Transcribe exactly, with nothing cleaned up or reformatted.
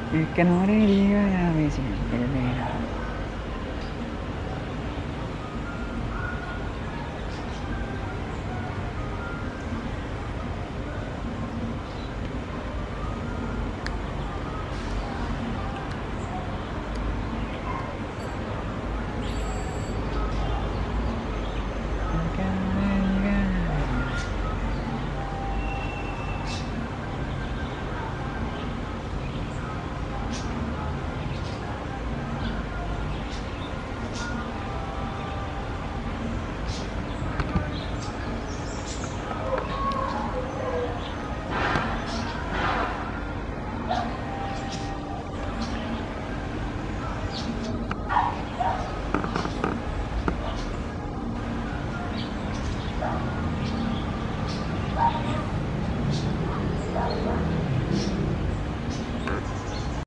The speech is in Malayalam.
El que no le diga a mí siempre verá. El que no le diga a mí.